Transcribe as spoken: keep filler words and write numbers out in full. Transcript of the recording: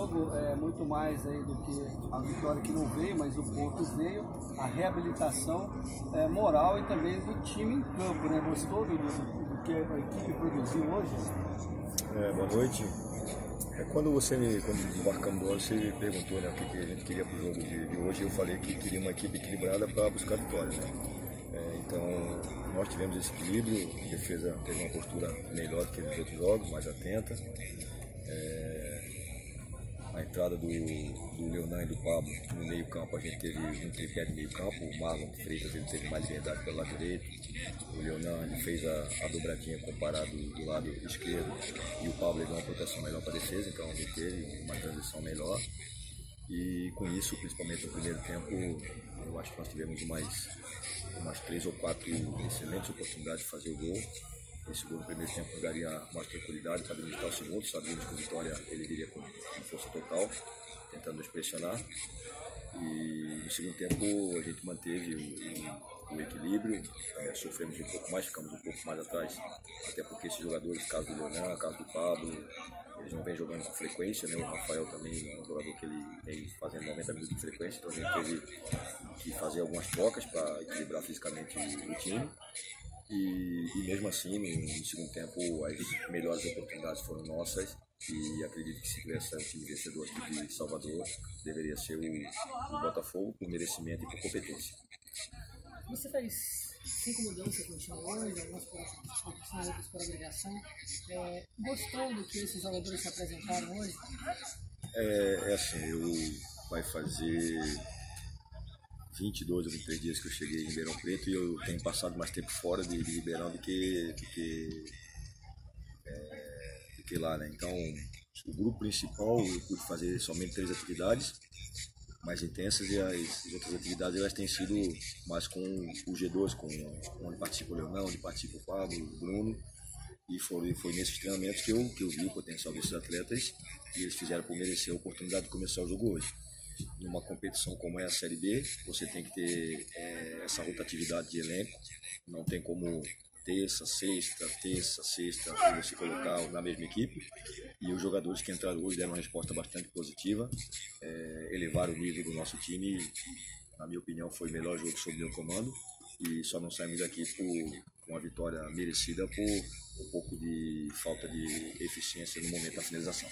jogo, é, muito mais aí do que a vitória que não veio, mas o Porto veio, a reabilitação é, moral e também do time em campo, né? Gostou do, do, do que a equipe produziu hoje? É, boa noite. É, quando você me, quando embarcamos do ano, você me perguntou, né, o que, que a gente queria para o jogo de, de hoje, eu falei que queria uma equipe equilibrada para buscar vitórias, né? É, então, nós tivemos esse equilíbrio, a defesa teve uma postura melhor do que nos outros jogos, mais atenta. É, a entrada do, do Leonan e do Pablo no meio campo, a gente teve um tripé de meio campo, o Marlon Freitas ele teve mais liberdade pelo lado direito, o Leonan ele fez a, a dobradinha comparado do, do lado esquerdo e o Pablo deu uma proteção melhor para a defesa, então ele teve uma transição melhor e com isso, principalmente no primeiro tempo, eu acho que nós tivemos mais umas três ou quatro excelentes oportunidades de fazer o gol. Esse gol no primeiro tempo nos daria mais tranquilidade para administrar o segundo. Sabíamos que o Vitória ele viria com, com força total, tentando nos pressionar. E no segundo tempo a gente manteve o, o, o equilíbrio, é, sofremos um pouco mais, ficamos um pouco mais atrás, até porque esses jogadores, caso do Leonan, caso do Pablo, eles não vêm jogando com frequência, né? O Rafael também é um jogador que ele vem fazendo noventa minutos de frequência, então a gente teve que fazer algumas trocas para equilibrar fisicamente o, o time. E, e mesmo assim, no, no segundo tempo, as melhores oportunidades foram nossas e acredito que se tivesse um time vencedor aqui de Salvador, deveria ser o, o Botafogo por merecimento e por competência. Você fez cinco mudanças no time hoje, algumas por opção, outras por obrigação. É, gostou do que esses jogadores se apresentaram hoje? É, é assim, eu vai fazer vinte e dois ou vinte e três dias que eu cheguei em Ribeirão Preto e eu tenho passado mais tempo fora de, de Ribeirão do que, do que, é, do que lá, né? Então, o grupo principal eu pude fazer somente três atividades mais intensas e as outras atividades elas têm sido mais com o G dois, com, onde participa o Leonão, onde participa o Pablo, o Bruno. E foi, foi nesses treinamentos que eu, que eu vi o potencial desses atletas e eles fizeram por merecer a oportunidade de começar o jogo hoje. Numa competição como é a Série B, você tem que ter é, essa rotatividade de elenco, não tem como terça, sexta, terça, sexta, você colocar na mesma equipe. E os jogadores que entraram hoje deram uma resposta bastante positiva, é, elevaram o nível do nosso time. Na minha opinião, foi o melhor jogo sob meu comando e só não saímos daqui por uma vitória merecida por um pouco de falta de eficiência no momento da finalização.